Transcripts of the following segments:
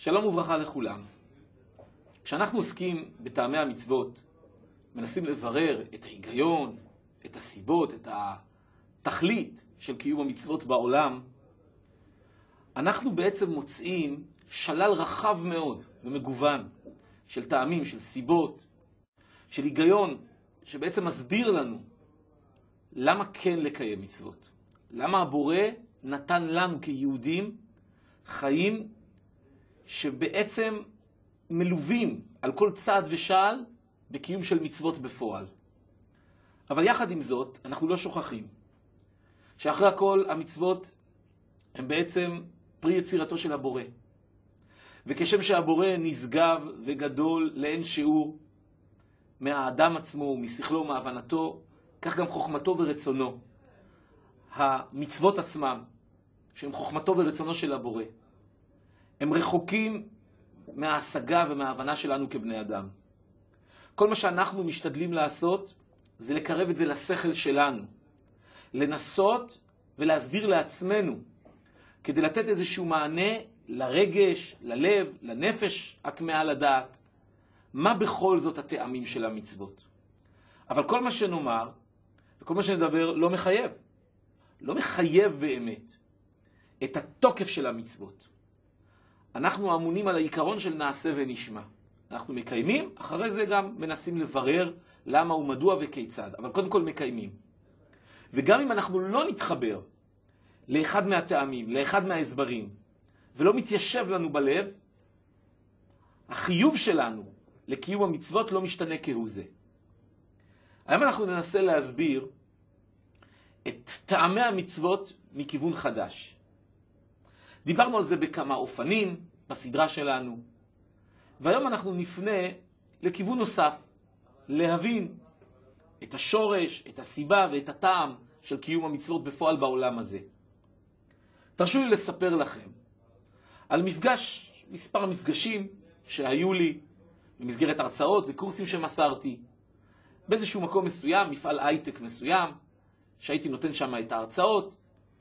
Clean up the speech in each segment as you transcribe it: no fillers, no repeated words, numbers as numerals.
שלום וברכה לכולם. כשאנחנו עוסקים בטעמי המצוות, מנסים לברר את ההיגיון, את הסיבות, את התכלית של קיום המצוות בעולם, אנחנו בעצם מוצאים שלל רחב מאוד ומגוון של טעמים, של סיבות, של היגיון, שבעצם מסביר לנו למה כן לקיים מצוות. למה הבורא נתן לנו כיהודים חיים שבעצם מלווים על כל צעד ושעל בקיום של מצוות בפועל. אבל יחד עם זאת, אנחנו לא שוכחים שאחרי הכל המצוות הם בעצם פרי יצירתו של הבורא. וכשם שהבורא נשגב וגדול לאין שיעור מהאדם עצמו, משכלו ומהבנתו, כך גם חוכמתו ורצונו. המצוות עצמם, שהם חוכמתו ורצונו של הבורא, הם רחוקים מההשגה ומההבנה שלנו כבני אדם. כל מה שאנחנו משתדלים לעשות זה לקרב את זה לשכל שלנו, לנסות ולהסביר לעצמנו, כדי לתת איזשהו מענה לרגש, ללב, לנפש הכמהה לדעת, מה בכל זאת הטעמים של המצוות. אבל כל מה שנאמר וכל מה שנדבר לא מחייב. לא מחייב באמת את התוקף של המצוות. אנחנו אמונים על העיקרון של נעשה ונשמע. אנחנו מקיימים, אחרי זה גם מנסים לברר למה ומדוע וכיצד. אבל קודם כל מקיימים. וגם אם אנחנו לא נתחבר לאחד מהטעמים, לאחד מההסברים, ולא מתיישב לנו בלב, החיוב שלנו לקיום המצוות לא משתנה כהוא זה. היום אנחנו ננסה להסביר את טעמי המצוות מכיוון חדש. דיברנו על זה בכמה אופנים בסדרה שלנו, והיום אנחנו נפנה לכיוון נוסף, להבין את השורש, את הסיבה ואת הטעם של קיום המצוות בפועל בעולם הזה. תרשו לי לספר לכם על מספר מפגשים שהיו לי במסגרת הרצאות וקורסים שמסרתי באיזשהו מקום מסוים, מפעל הייטק מסוים, שהייתי נותן שם את ההרצאות,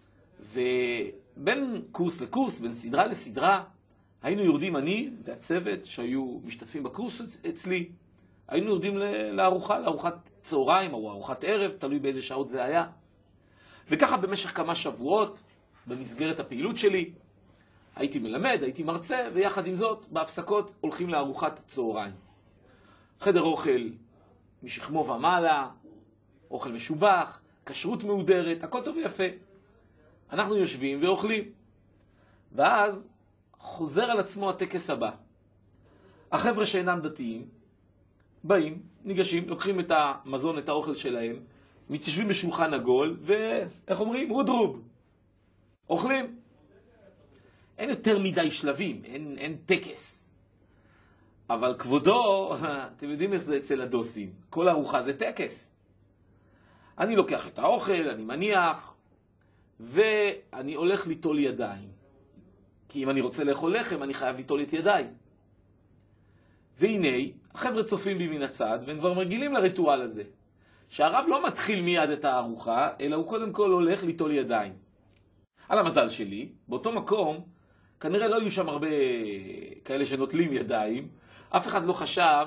ובין קורס לקורס, בין סדרה לסדרה, היינו יורדים אני והצוות שהיו משתתפים בקורס אצלי, היינו יורדים לארוחת צהריים או ארוחת ערב, תלוי באיזה שעות זה היה. וככה במשך כמה שבועות, במסגרת הפעילות שלי, הייתי מלמד, הייתי מרצה, ויחד עם זאת, בהפסקות הולכים לארוחת צהריים. חדר אוכל משכמו ומעלה, אוכל משובח, כשרות מהודרת, הכל טוב ויפה. אנחנו יושבים ואוכלים. ואז חוזר על עצמו הטקס הבא. החבר'ה שאינם דתיים באים, ניגשים, לוקחים את המזון, את האוכל שלהם, מתיישבים בשולחן עגול, ואיך אומרים? הודרוב. אוכלים. אין יותר מדי שלבים, אין טקס. אבל כבודו, אתם יודעים איך זה אצל הדוסים, כל ארוחה זה טקס. אני לוקח את האוכל, אני מניח, ואני הולך ליטול ידיים. כי אם אני רוצה לאכול לחם, אני חייב ליטול את ידיים. והנה, החבר'ה צופים בי מן הצד, והם כבר מרגילים לריטואל הזה. שהרב לא מתחיל מיד את הארוחה, אלא הוא קודם כל הולך ליטול ידיים. על המזל שלי, באותו מקום, כנראה לא היו שם הרבה כאלה שנוטלים ידיים. אף אחד לא חשב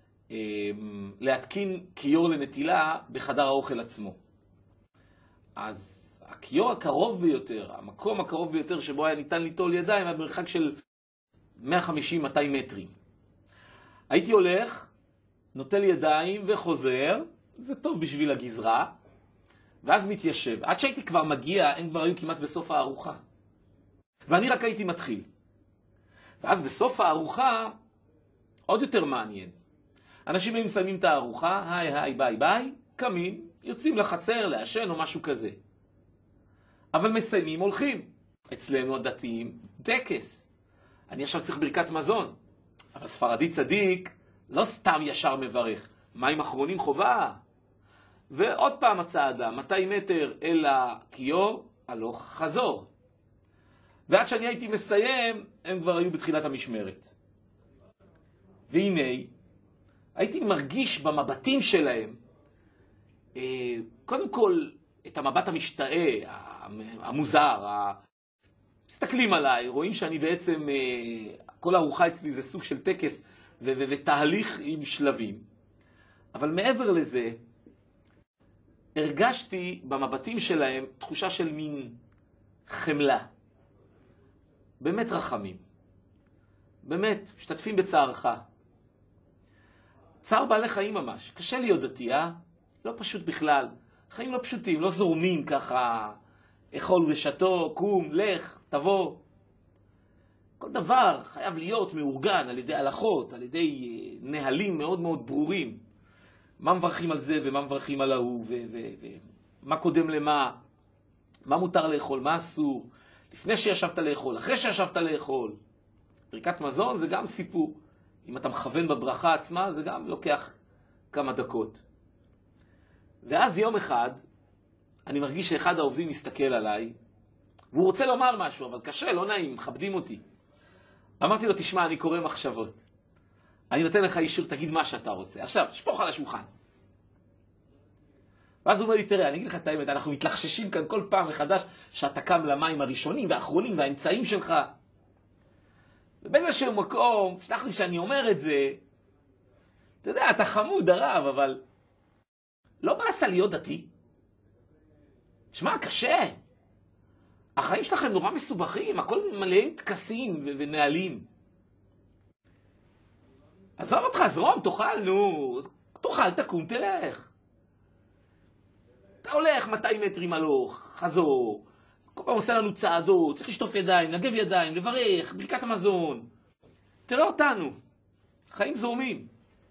להתקין כיור לנטילה בחדר האוכל עצמו. אז הכיור הקרוב ביותר, המקום הקרוב ביותר שבו היה ניתן ליטול ידיים, היה במרחק של 150-200 מטרים. הייתי הולך, נוטל ידיים וחוזר, זה טוב בשביל הגזרה, ואז מתיישב. עד שהייתי כבר מגיע, הם כבר היו כמעט בסוף הארוחה. ואני רק הייתי מתחיל. ואז בסוף הארוחה, עוד יותר מעניין. אנשים היו מסיימים את הארוחה, היי, ביי, ביי, קמים, יוצאים לחצר, לעשן או משהו כזה. אבל מסיימים, הולכים. אצלנו הדתיים, טקס. אני עכשיו צריך ברכת מזון. אבל ספרדי צדיק לא סתם ישר מברך. מים אחרונים חובה. ועוד פעם הצעדה, 200 מטר אל הכיור, הלוך חזור. ועד שאני הייתי מסיים, הם כבר היו בתחילת המשמרת. והנה, הייתי מרגיש במבטים שלהם, קודם כל, את המבט המשתאה, המוזר, מסתכלים עליי, רואים שאני בעצם כל ארוחה אצלי זה סוג של טקס ותהליך עם שלבים. אבל מעבר לזה, הרגשתי במבטים שלהם תחושה של מין חמלה. באמת רחמים. באמת, משתתפים בצערך. צער בעלי חיים ממש. קשה להיות דתי, לא פשוט בכלל. חיים לא פשוטים, לא זורמים ככה. אכול ושתו, קום, לך, תבוא. כל דבר חייב להיות מאורגן על ידי הלכות, על ידי נהלים מאוד מאוד ברורים. מה מברכים על זה ומה מברכים על ההוא, ומה קודם למה, מה מותר לאכול, מה אסור, לפני שישבת לאכול, אחרי שישבת לאכול. ברכת מזון זה גם סיפור. אם אתה מכוון בברכה עצמה, זה גם לוקח כמה דקות. ואז יום אחד, אני מרגיש שאחד העובדים מסתכל עליי, והוא רוצה לומר משהו, אבל קשה, לא נעים, מכבדים אותי. אמרתי לו, תשמע, אני קורא מחשבות. אני נותן לך אישור, תגיד מה שאתה רוצה. עכשיו, שפוך על השולחן. ואז הוא אומר לי, תראה, אני אגיד לך את האמת, אנחנו מתלחששים כאן כל פעם מחדש שאתה קם למים הראשונים והאחרונים והאמצעים שלך. ובאיזשהו מקום, תשלח לי שאני אומר את זה, אתה יודע, אתה חמוד הרב, אבל לא בעשה להיות דתי. שמע, קשה. החיים שלכם נורא מסובכים, הכל מלאים תקסים ונהלים. עזוב אותך, זרום, תאכל, נו. תאכל, תקום, תלך. אתה הולך 200 מטרים הלוך, חזור. כל פעם עושה לנו צעדות, צריך לשטוף ידיים, נגב ידיים, לברך, ברכת המזון. תראה אותנו, חיים זורמים.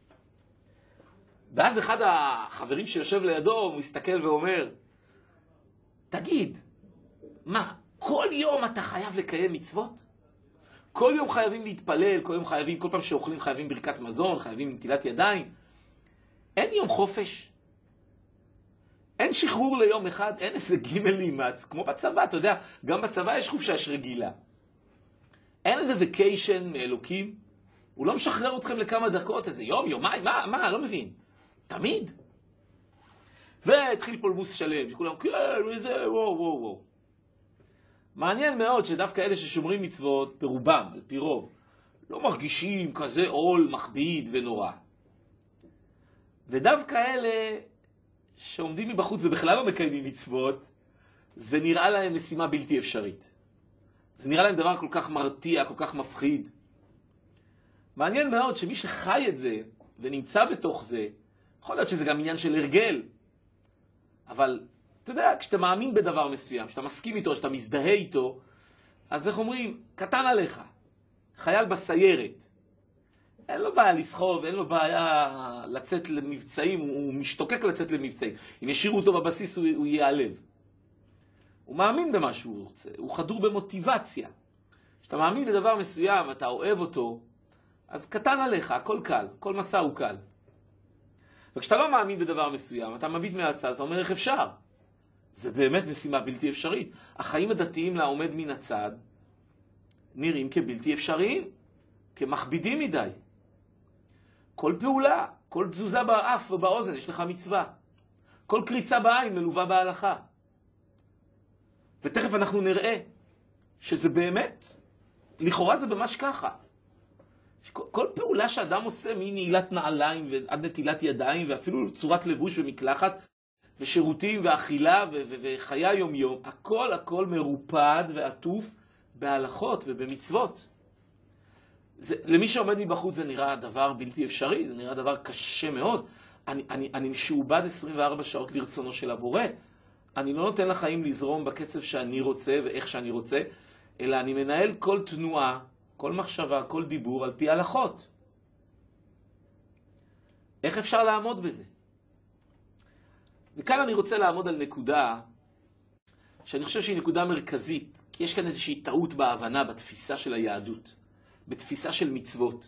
ואז אחד החברים שיושב לידו, הוא מסתכל ואומר, תגיד, מה, כל יום אתה חייב לקיים מצוות? כל יום חייבים להתפלל, כל יום חייבים, כל פעם שאוכלים חייבים ברכת מזון, חייבים נטילת ידיים. אין יום חופש. אין שחרור ליום אחד, אין איזה גימל לימץ, כמו בצבא, אתה יודע, גם בצבא יש חופשה רגילה. אין איזה וקיישן מאלוקים, הוא לא משחרר אתכם לכמה דקות, איזה יום, יומיים, מה, לא מבין. תמיד. והתחיל פולמוס שלם, שכולם, כן, וזה, וואו. מעניין מאוד שדווקא אלה ששומרים מצוות, ברובם, על פי רוב, לא מרגישים כזה עול מכביד ונורא. ודווקא אלה שעומדים מבחוץ ובכלל לא מקיימים מצוות, זה נראה להם משימה בלתי אפשרית. זה נראה להם דבר כל כך מרתיע, כל כך מפחיד. מעניין מאוד שמי שחי את זה ונמצא בתוך זה, יכול להיות שזה גם עניין של הרגל. אבל אתה יודע, כשאתה מאמין בדבר מסוים, כשאתה מסכים איתו, כשאתה מזדהה איתו, אז איך אומרים? קטן עליך. חייל בסיירת. אין לו בעיה לסחוב, אין לו בעיה לצאת למבצעים, הוא משתוקק לצאת למבצעים. אם ישירו אותו בבסיס הוא ייעלב. הוא מאמין במה שהוא רוצה, הוא חדור במוטיבציה. כשאתה מאמין בדבר מסוים, אתה אוהב אותו, אז קטן עליך, הכל קל, כל מסע הוא קל. וכשאתה לא מאמין בדבר מסוים, אתה מביט מהצד, אתה אומר איך אפשר. זה באמת משימה בלתי אפשרית. החיים הדתיים לעומד מן הצד נראים כבלתי אפשריים, כמכבידים מדי. כל פעולה, כל תזוזה באף ובאוזן יש לך מצווה. כל קריצה בעין מלווה בהלכה. ותכף אנחנו נראה שזה באמת, לכאורה זה ממש ככה. כל פעולה שאדם עושה מנעילת נעליים ועד נטילת ידיים ואפילו צורת לבוש ומקלחת ושירותים ואכילה וחיי יום-יום, הכל מרופד ועטוף בהלכות ובמצוות. למי שעומד מבחוץ זה נראה דבר בלתי אפשרי, זה נראה דבר קשה מאוד. אני משועבד 24 שעות לרצונו של הבורא. אני לא נותן לחיים לזרום בקצב שאני רוצה ואיך שאני רוצה, אלא אני מנהל כל תנועה, כל מחשבה, כל דיבור על פי הלכות. איך אפשר לעמוד בזה? וכאן אני רוצה לעמוד על נקודה שאני חושב שהיא נקודה מרכזית, כי יש כאן איזושהי טעות בהבנה, בתפיסה של היהדות, בתפיסה של מצוות.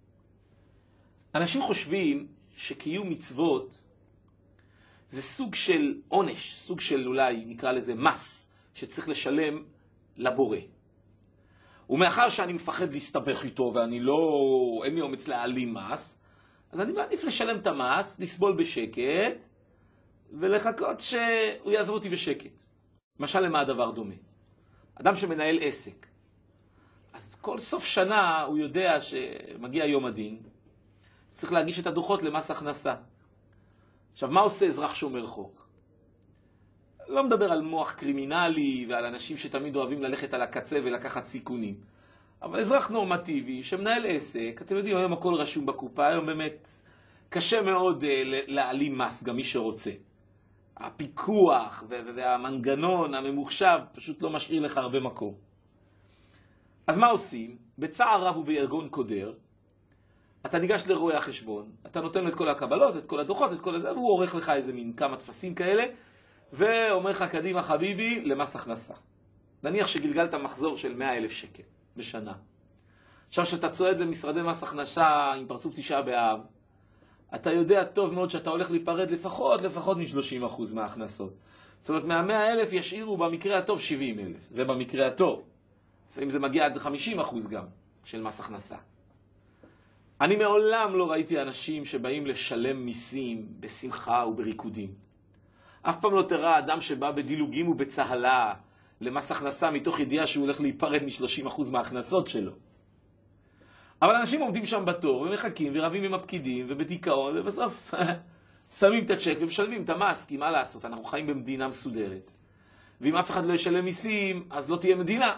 אנשים חושבים שקיום מצוות זה סוג של עונש, סוג של אולי נקרא לזה מס, שצריך לשלם לבורא. ומאחר שאני מפחד להסתבך איתו ואני לא, אין לי אומץ להעלים מס, אז אני מעדיף לשלם את המס, לסבול בשקט, ולחכות שהוא יעזוב אותי בשקט. למשל, למה הדבר דומה? אדם שמנהל עסק. אז כל סוף שנה הוא יודע שמגיע יום הדין, צריך להגיש את הדוחות למס הכנסה. עכשיו, מה עושה אזרח שומר חוק? לא מדבר על מוח קרימינלי ועל אנשים שתמיד אוהבים ללכת על הקצה ולקחת סיכונים. אבל אזרח נורמטיבי שמנהל עסק, אתם יודעים, היום הכל רשום בקופה, היום באמת קשה מאוד להעלים מס, גם מי שרוצה. הפיקוח והמנגנון הממוחשב פשוט לא משאיר לך הרבה מקום. אז מה עושים? בצער רב וביגון קודר, אתה ניגש לרואי החשבון, אתה נותן לו את כל הקבלות, את כל הדוחות, את כל זה, והוא עורך לך איזה מין כמה תפסים כאלה, ואומר לך, קדימה חביבי, למס הכנסה. נניח שגלגלת מחזור של 100,000 שקל בשנה. עכשיו שאתה צועד למשרדי מס הכנסה עם פרצוף 9 באב, אתה יודע טוב מאוד שאתה הולך להיפרד לפחות מ-30% מההכנסות. זאת אומרת, מה-100,000 ישאירו במקרה הטוב 70,000. זה במקרה הטוב. לפעמים זה מגיע עד 50% גם של מס הכנסה. אני מעולם לא ראיתי אנשים שבאים לשלם מיסים בשמחה ובריקודים. אף פעם לא תראה אדם שבא בדילוגים ובצהלה למס הכנסה מתוך ידיעה שהוא הולך להיפרד מ-30% מההכנסות שלו. אבל אנשים עומדים שם בתור ומחכים ורבים עם הפקידים ובדיכאון, ובסוף שמים את הצ'ק ומשלמים את המס, כי מה לעשות? אנחנו חיים במדינה מסודרת. ואם אף אחד לא ישלם מיסים, אז לא תהיה מדינה.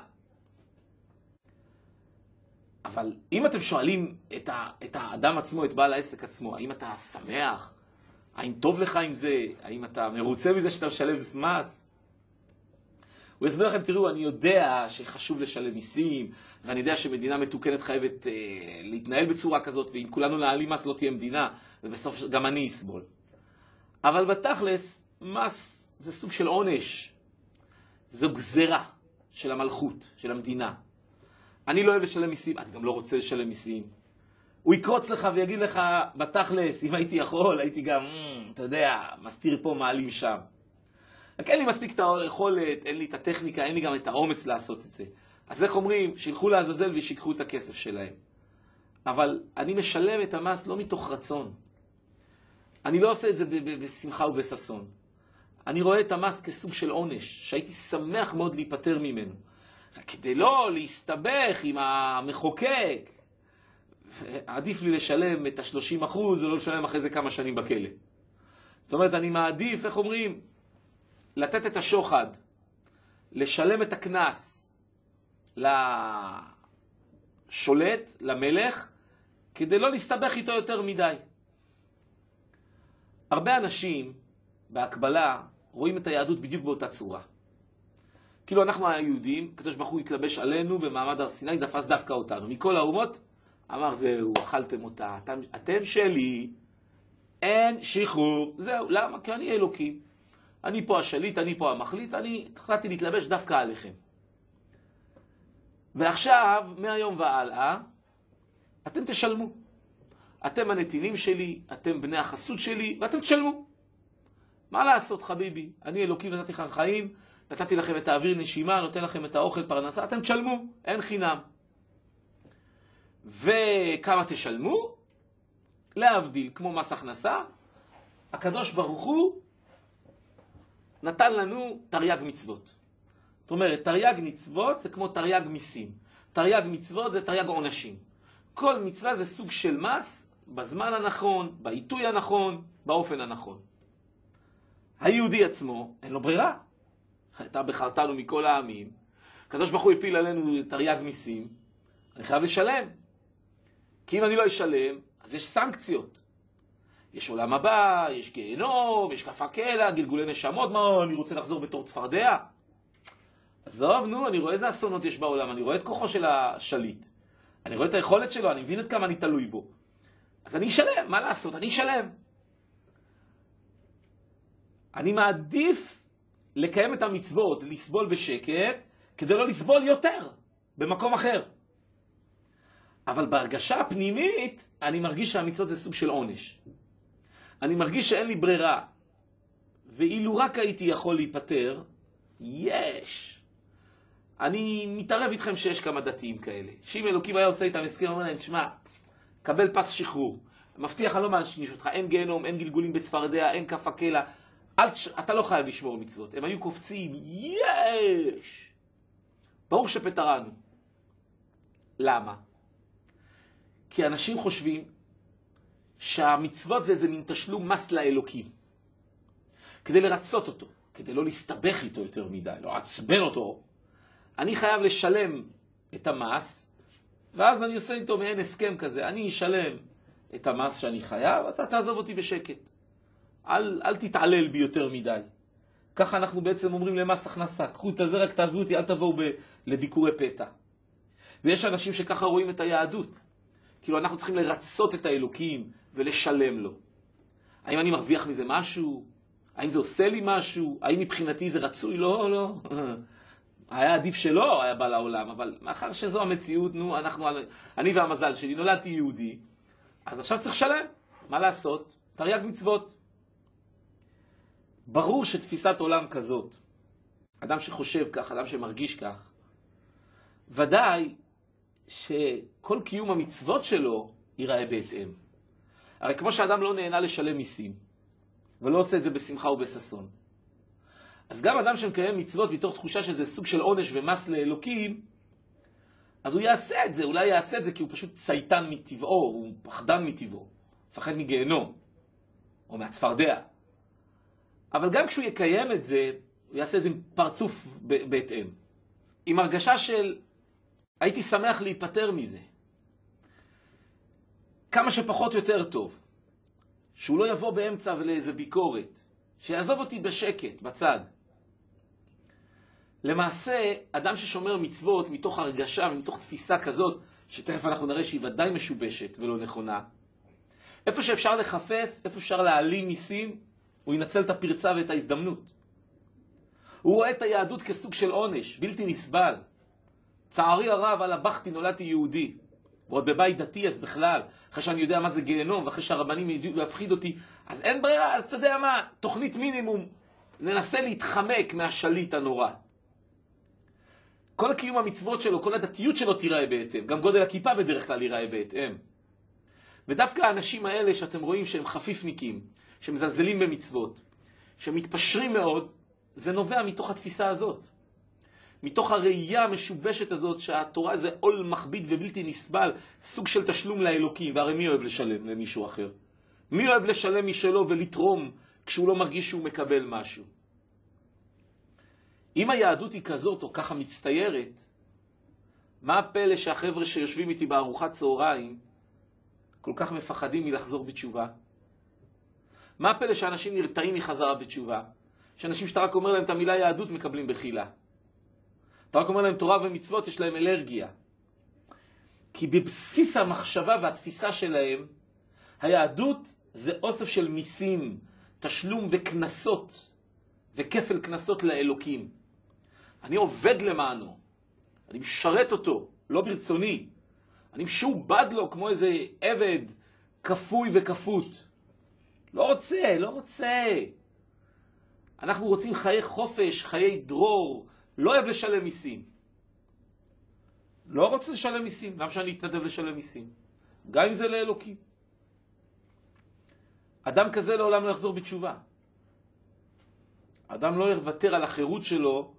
אבל אם אתם שואלים את האדם עצמו, את בעל העסק עצמו, האם אתה שמח? האם טוב לך עם זה? האם אתה מרוצה מזה שאתה משלם מס? הוא יסביר לכם, תראו, אני יודע שחשוב לשלם מיסים, ואני יודע שמדינה מתוקנת חייבת להתנהל בצורה כזאת, ואם כולנו נעלים מס לא תהיה מדינה, ובסוף גם אני אסבול. אבל בתכלס, מס זה סוג של עונש. זו גזרה של המלכות, של המדינה. אני לא אוהב לשלם מיסים, אני גם לא רוצה לשלם מיסים. הוא יקרוץ לך ויגיד לך, בתכלס, אם הייתי יכול, הייתי גם, אתה יודע, מסתיר פה, מעלים שם. רק אין לי מספיק את היכולת, אין לי את הטכניקה, אין לי גם את האומץ לעשות את זה. אז איך אומרים? שילכו לעזאזל וישיקחו את הכסף שלהם. אבל אני משלם את המס לא מתוך רצון. אני לא עושה את זה בשמחה ובששון. אני רואה את המס כסוג של עונש, שהייתי שמח מאוד להיפטר ממנו. רק כדי לא להסתבך עם המחוקק, עדיף לי לשלם את ה-30% ולא לשלם אחרי זה כמה שנים בכלא. זאת אומרת, אני מעדיף, איך אומרים? לתת את השוחד, לשלם את הכנס לשולט, למלך, כדי לא להסתבך איתו יותר מדי. הרבה אנשים בהקבלה רואים את היהדות בדיוק באותה צורה. כאילו אנחנו היהודים, הקדוש ברוך הוא התלבש עלינו במעמד הר סיני, תפס דווקא אותנו. מכל האומות אמר, זהו, אכלתם אותה, אתם שלי, אין שחרור. זהו, למה? כי אני אלוקים. אני פה השליט, אני פה המחליט, אני החלטתי להתלבש דווקא עליכם. ועכשיו, מהיום והלאה, אתם תשלמו. אתם הנתינים שלי, אתם בני החסות שלי, ואתם תשלמו. מה לעשות, חביבי? אני אלוקים, נתתי לכם חיים, נתתי לכם את האוויר נשימה, נותן לכם את האוכל פרנסה, אתם תשלמו, אין חינם. וכמה תשלמו? להבדיל, כמו מס הכנסה, הקדוש ברוך הוא נתן לנו תרי"ג מצוות. זאת אומרת, תרי"ג מצוות זה כמו תרי"ג מיסים. תרי"ג מצוות זה תרי"ג עונשים. כל מצווה זה סוג של מס בזמן הנכון, בעיתוי הנכון, באופן הנכון. היהודי עצמו, אין לו ברירה. אתה בחרתנו מכל העמים. הקדוש ברוך הוא הפיל עלינו תרי"ג מיסים. אני חייב לשלם. כי אם אני לא אשלם, אז יש סנקציות. יש עולם הבא, יש גיהנום, יש כף הקלע, גלגולי נשמות, מה, אני רוצה לחזור בתור צפרדע? עזוב, נו, אני רואה איזה אסונות יש בעולם, אני רואה את כוחו של השליט. אני רואה את היכולת שלו, אני מבין את כמה אני תלוי בו. אז אני אשלם, מה לעשות? אני אשלם. אני מעדיף לקיים את המצוות, לסבול בשקט, כדי לא לסבול יותר, במקום אחר. אבל בהרגשה הפנימית, אני מרגיש שהמצוות זה סוג של עונש. אני מרגיש שאין לי ברירה. ואילו רק הייתי יכול להיפטר, יש. אני מתערב איתכם שיש כמה דתיים כאלה. שאם אלוקים היה עושה איתם הסכם, אומר להם, תשמע, קבל פס שחרור. מבטיח, אני לא מעניש אותך, אין גיהנום, אין גלגולים בצפרדע, אין כף הקלע. אתה לא חייב לשמור מצוות. הם היו קופצים, יש. ברור שפטרנו. למה? כי אנשים חושבים שהמצוות זה איזה מין תשלום מס לאלוקים. כדי לרצות אותו, כדי לא להסתבך איתו יותר מדי, לא עצבן אותו, אני חייב לשלם את המס, ואז אני עושה איתו מעין הסכם כזה, אני אשלם את המס שאני חייב, אתה תעזוב אותי בשקט. אל תתעלל בי יותר מדי. ככה אנחנו בעצם אומרים למס הכנסה, קחו את הזה, רק תעזבו אותי, אל תבואו לביקורי פתע. ויש אנשים שככה רואים את היהדות. כאילו אנחנו צריכים לרצות את האלוקים ולשלם לו. האם אני מרוויח מזה משהו? האם זה עושה לי משהו? האם מבחינתי זה רצוי? לא, לא. היה עדיף שלא היה בא לעולם, אבל מאחר שזו המציאות, נו, אני והמזל שלי, נולדתי יהודי, אז עכשיו צריך לשלם. מה לעשות? תרי"ג מצוות. ברור שתפיסת עולם כזאת, אדם שחושב כך, אדם שמרגיש כך, ודאי שכל קיום המצוות שלו ייראה בהתאם. הרי כמו שאדם לא נהנה לשלם מיסים, ולא עושה את זה בשמחה ובששון, אז גם אדם שמקיים מצוות מתוך תחושה שזה סוג של עונש ומס לאלוקים, אז הוא יעשה את זה, אולי יעשה את זה כי הוא פשוט צייתן מטבעו, הוא פחדן מטבעו, פחד מגיהנום, או מהצפרדע. אבל גם כשהוא יקיים את זה, הוא יעשה את זה עם פרצוף בהתאם. עם הרגשה של, הייתי שמח להיפטר מזה. כמה שפחות יותר טוב. שהוא לא יבוא באמצע ולאיזה ביקורת. שיעזוב אותי בשקט, בצד. למעשה, אדם ששומר מצוות מתוך הרגשה ומתוך תפיסה כזאת, שתכף אנחנו נראה שהיא ודאי משובשת ולא נכונה, איפה שאפשר לחפף, איפה אפשר להעלים מיסים, הוא ינצל את הפרצה ואת ההזדמנות. הוא רואה את היהדות כסוג של עונש, בלתי נסבל. צערי הרב, על הבכתי נולדתי יהודי. ועוד בבית דתי אז בכלל, אחרי שאני יודע מה זה גיהנום, ואחרי שהרבנים ידעו להפחיד אותי, אז אין ברירה, אז אתה יודע מה, תוכנית מינימום, ננסה להתחמק מהשליט הנורא. כל הקיום המצוות שלו, כל הדתיות שלו תיראה בהתאם, גם גודל הכיפה בדרך כלל ייראה בהתאם. ודווקא האנשים האלה שאתם רואים שהם חפיפניקים, שמזלזלים במצוות, שמתפשרים מאוד, זה נובע מתוך התפיסה הזאת. מתוך הראייה המשובשת הזאת שהתורה זה עול מכביד ובלתי נסבל, סוג של תשלום לאלוקים. והרי מי אוהב לשלם למישהו אחר? מי אוהב לשלם משלו ולתרום כשהוא לא מרגיש שהוא מקבל משהו? אם היהדות היא כזאת או ככה מצטיירת, מה הפלא שהחבר'ה שיושבים איתי בארוחת צהריים כל כך מפחדים מלחזור בתשובה? מה הפלא שאנשים נרתעים מחזרה בתשובה? שאנשים שאתה רק אומר להם את המילה יהדות מקבלים בחילה. אתה רק אומר להם תורה ומצוות, יש להם אלרגיה. כי בבסיס המחשבה והתפיסה שלהם, היהדות זה אוסף של מיסים, תשלום וכנסות, וכפל כנסות לאלוקים. אני עובד למענו, אני משרת אותו, לא ברצוני. אני משועבד לו כמו איזה עבד כפוי וכפות. לא רוצה, לא רוצה. אנחנו רוצים חיי חופש, חיי דרור, לא אוהב לשלם מיסים. לא רוצה לשלם מיסים. למה שאני אתנדב לשלם מיסים? גם אם זה לאלוקים. אדם כזה לעולם לא יחזור בתשובה. אדם לא יוותר על החירות שלו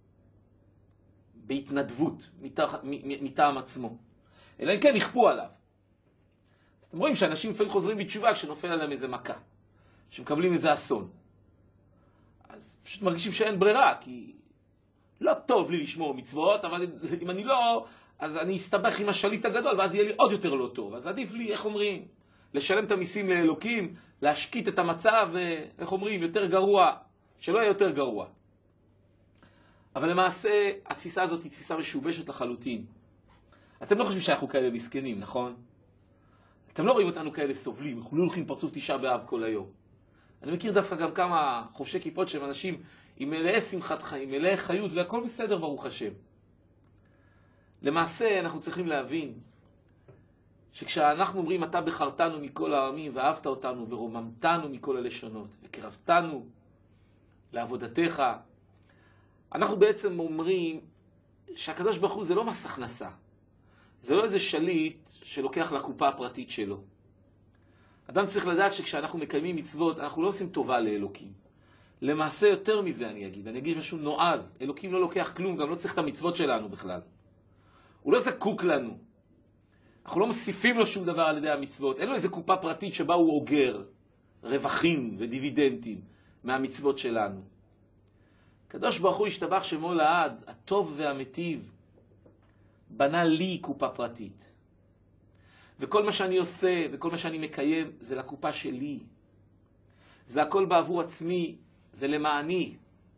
בהתנדבות מטעם עצמו. אלא אם כן יכפו עליו. אז אתם רואים שאנשים לפעמים חוזרים בתשובה כשנופל עליהם איזה מכה. שמקבלים איזה אסון. אז פשוט מרגישים שאין ברירה, כי לא טוב לי לשמור מצוות, אבל אם אני לא, אז אני אסתבך עם השליט הגדול, ואז יהיה לי עוד יותר לא טוב. אז עדיף לי, איך אומרים, לשלם את המיסים לאלוקים, להשקיט את המצב, איך אומרים, יותר גרוע, שלא יהיה יותר גרוע. אבל למעשה, התפיסה הזאת היא תפיסה משובשת לחלוטין. אתם לא חושבים שאנחנו כאלה מסכנים, נכון? אתם לא רואים אותנו כאלה סובלים, אנחנו לא הולכים פרצוף תשעה באב כל היום. אני מכיר דווקא גם כמה חובשי כיפות שהם אנשים עם מלאי שמחת חיים, מלאי חיות, והכל בסדר ברוך השם. למעשה אנחנו צריכים להבין שכשאנחנו אומרים אתה בחרתנו מכל העמים ואהבת אותנו ורוממתנו מכל הלשונות וקרבתנו לעבודתך, אנחנו בעצם אומרים שהקדוש ברוך הוא זה לא מס הכנסה. זה לא איזה שליט שלוקח לקופה הפרטית שלו. אדם צריך לדעת שכשאנחנו מקיימים מצוות, אנחנו לא עושים טובה לאלוקים. למעשה יותר מזה אני אגיד משהו נועז. אלוקים לא לוקח כלום, גם לא צריך את המצוות שלנו בכלל. הוא לא זקוק לנו. אנחנו לא מוסיפים לו שום דבר על ידי המצוות. אין לו איזה קופה פרטית שבה הוא אוגר רווחים ודיבידנדים מהמצוות שלנו. הקדוש ברוך הוא ישתבח שמו לעד, הטוב והמטיב, בנה לי קופה פרטית. וכל מה שאני עושה וכל מה שאני מקיים זה לקופה שלי. זה הכל בעבור עצמי, זה למעני.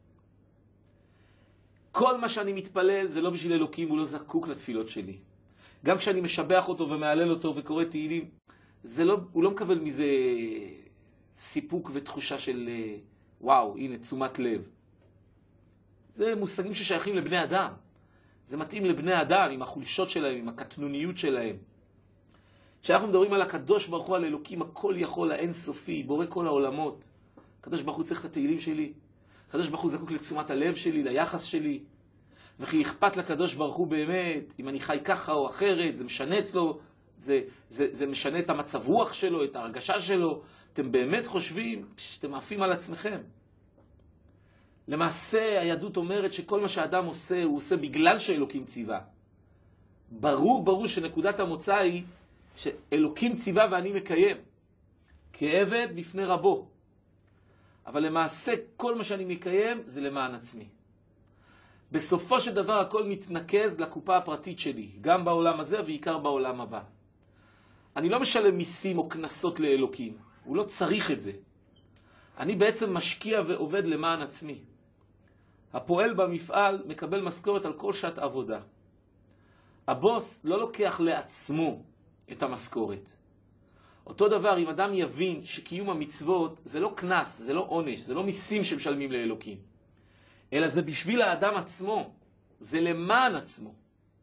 כל מה שאני מתפלל זה לא בשביל אלוקים, הוא לא זקוק לתפילות שלי. גם כשאני משבח אותו ומעלל אותו וקורא תהילים, הוא לא מקבל מזה סיפוק ותחושה של וואו, הנה, תשומת לב. זה מושגים ששייכים לבני אדם. זה מתאים לבני אדם, עם החולשות שלהם, עם הקטנוניות שלהם. כשאנחנו מדברים על הקדוש ברוך הוא, על אלוקים, הכל יכול, האין סופי, בורא כל העולמות. הקדוש ברוך הוא צריך את התהילים שלי. הקדוש ברוך הוא זקוק לתשומת הלב שלי, ליחס שלי. וכי אכפת לקדוש ברוך הוא באמת, אם אני חי ככה או אחרת, זה משנה אצלו, זה משנה את המצב רוח שלו, את ההרגשה שלו. אתם באמת חושבים שאתם עפים על עצמכם. למעשה היהדות אומרת שכל מה שהאדם עושה, הוא עושה בגלל שאלוקים ציווה. ברור שנקודת המוצא היא שאלוקים ציווה ואני מקיים. כעבד בפני רבו. אבל למעשה כל מה שאני מקיים זה למען עצמי. בסופו של דבר הכל מתנקז לקופה הפרטית שלי, גם בעולם הזה ועיקר בעולם הבא. אני לא משלם מיסים או כנסות לאלוקים, הוא לא צריך את זה. אני בעצם משקיע ועובד למען עצמי. הפועל במפעל מקבל משכורת על כל שעת עבודה. הבוס לא לוקח לעצמו את המשכורת. אותו דבר, אם אדם יבין שקיום המצוות זה לא כנס, זה לא עונש, זה לא מיסים שמשלמים לאלוקים, אלא זה בשביל האדם עצמו, זה למען עצמו.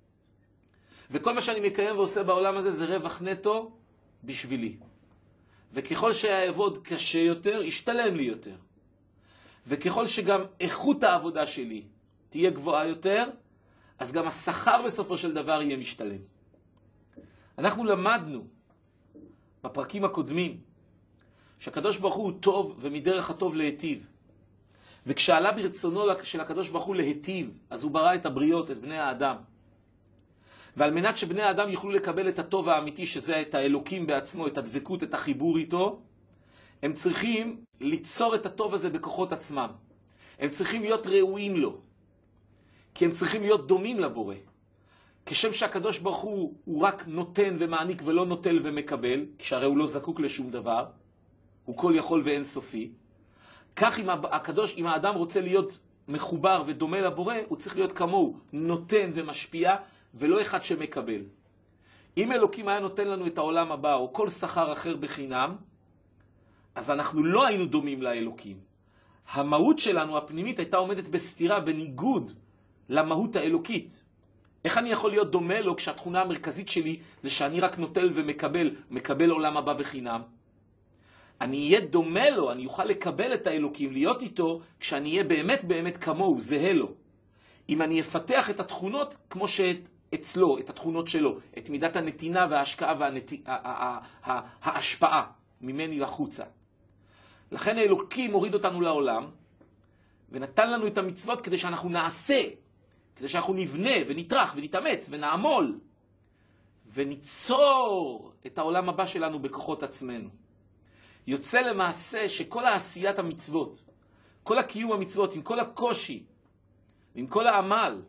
וכל מה שאני מקיים ועושה בעולם הזה זה רווח נטו בשבילי. וככל שהעבוד קשה יותר, ישתלם לי יותר. וככל שגם איכות העבודה שלי תהיה גבוהה יותר, אז גם השכר בסופו של דבר יהיה משתלם. אנחנו למדנו בפרקים הקודמים שהקדוש ברוך הוא טוב ומדרך הטוב להיטיב. וכשעלה ברצונו של הקדוש ברוך הוא להיטיב, אז הוא ברא את הבריות, את בני האדם. ועל מנת שבני האדם יוכלו לקבל את הטוב האמיתי, שזה את האלוקים בעצמו, את הדבקות, את החיבור איתו, הם צריכים ליצור את הטוב הזה בכוחות עצמם. הם צריכים להיות ראויים לו. כי הם צריכים להיות דומים לבורא. כשם שהקדוש ברוך הוא רק נותן ומעניק ולא נוטל ומקבל, כשהרי הוא לא זקוק לשום דבר, הוא כל יכול ואין סופי. כך אם האדם רוצה להיות מחובר ודומה לבורא, הוא צריך להיות כמוהו, נותן ומשפיע, ולא אחד שמקבל. אם אלוקים היה נותן לנו את העולם הבא, או כל שכר אחר בחינם, אז אנחנו לא היינו דומים לאלוקים. המהות שלנו, הפנימית, הייתה עומדת בסתירה, בניגוד למהות האלוקית. איך אני יכול להיות דומה לו כשהתכונה המרכזית שלי זה שאני רק נוטל ומקבל, מקבל עולם הבא בחינם? אני אהיה דומה לו, אני אוכל לקבל את האלוקים, להיות איתו, כשאני אהיה באמת באמת כמוהו, זהה לו. אם אני אפתח את התכונות כמו שאצלו, את התכונות שלו, את מידת הנתינה וההשקעה וההשפעה ממני לחוצה. לכן האלוקים הוריד אותנו לעולם, ונתן לנו את המצוות כדי שאנחנו נעשה, כדי שאנחנו נבנה ונטרח ונתאמץ ונעמול, וניצור את העולם הבא שלנו בכוחות עצמנו. יוצא למעשה שכל העשיית המצוות, כל הקיום המצוות, עם כל הקושי, עם כל העמל,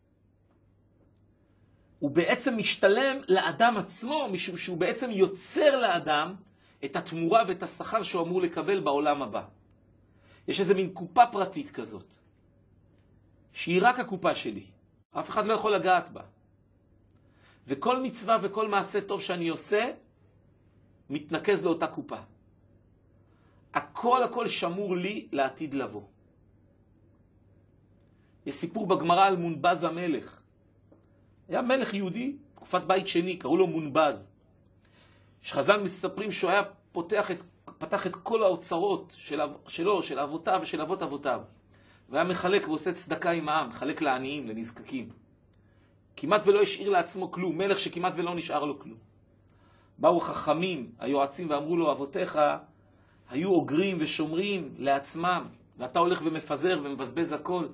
הוא בעצם משתלם לאדם עצמו, משום שהוא בעצם יוצר לאדם את התמורה ואת השכר שהוא אמור לקבל בעולם הבא. יש איזה מין קופה פרטית כזאת, שהיא רק הקופה שלי. אף אחד לא יכול לגעת בה. וכל מצווה וכל מעשה טוב שאני עושה, מתנקז לאותה קופה. הכל שמור לי לעתיד לבוא. יש סיפור בגמרא על מונבז המלך. היה מלך יהודי, תקופת בית שני, קראו לו מונבז. שחז"ל מספרים שהוא היה פתח את כל האוצרות שלו, של אבותיו ושל אבות אבותיו. והיה מחלק ועושה צדקה עם העם, מחלק לעניים, לנזקקים. כמעט ולא השאיר לעצמו כלום, מלך שכמעט ולא נשאר לו כלום. באו חכמים, היועצים, ואמרו לו, אבותיך היו אוגרים ושומרים לעצמם, ואתה הולך ומפזר ומבזבז הכל.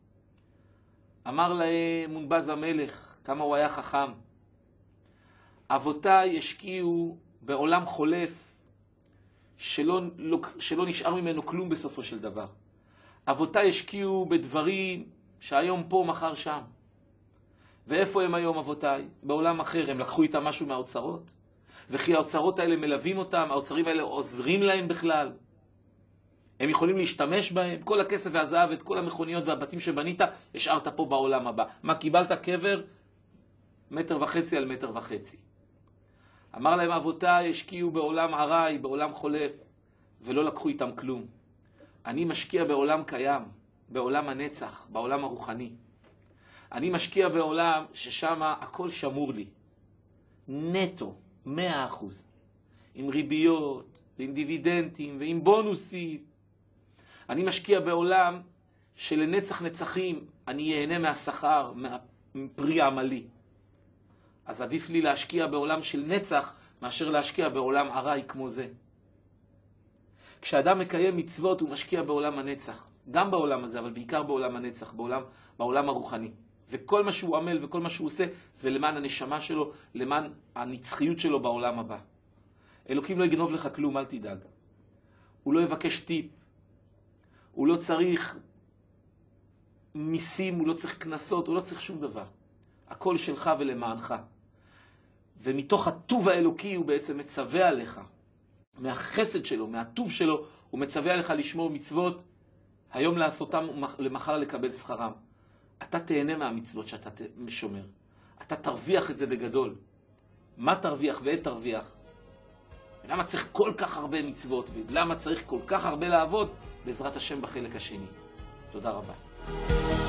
אמר להם מונבז המלך, כמה הוא היה חכם. אבותיי השקיעו בעולם חולף שלא נשאר ממנו כלום בסופו של דבר. אבותיי השקיעו בדברים שהיום פה, מחר שם. ואיפה הם היום אבותיי? בעולם אחר. הם לקחו איתם משהו מהאוצרות. וכי האוצרות האלה מלווים אותם, האוצרים האלה עוזרים להם בכלל. הם יכולים להשתמש בהם. כל הכסף והזהב, את כל המכוניות והבתים שבנית, השארת פה בעולם הבא. מה קיבלת? קבר 1.5 מטר על 1.5 מטר. אמר להם אבותיי השקיעו בעולם עראי, בעולם חולף, ולא לקחו איתם כלום. אני משקיע בעולם קיים, בעולם הנצח, בעולם הרוחני. אני משקיע בעולם ששם הכל שמור לי. נטו, 100%. עם ריביות, ועם דיבידנדים, ועם בונוסים. אני משקיע בעולם שלנצח נצחים אני ייהנה מהשכר, מפרי עמלי. אז עדיף לי להשקיע בעולם של נצח, מאשר להשקיע בעולם עראי כמו זה. כשאדם מקיים מצוות הוא משקיע בעולם הנצח. גם בעולם הזה, אבל בעיקר בעולם הנצח, בעולם הרוחני. וכל מה שהוא עמל וכל מה שהוא עושה, זה למען הנשמה שלו, למען הנצחיות שלו בעולם הבא. אלוקים לא יגנוב לך כלום, אל תדאג. הוא לא יבקש טיפ. הוא לא צריך מיסים, הוא לא צריך כנסות, הוא לא צריך שום דבר. הכל שלך ולמענך. ומתוך הטוב האלוקי הוא בעצם מצווה עליך. מהחסד שלו, מהטוב שלו, הוא מצווה עליך לשמור מצוות, היום לעשותם למחר לקבל שכרם. אתה תהנה מהמצוות שאתה שומר. אתה תרוויח את זה בגדול. מה תרוויח ואת תרוויח? ולמה צריך כל כך הרבה מצוות? ולמה צריך כל כך הרבה לעבוד? בעזרת השם בחלק השני. תודה רבה.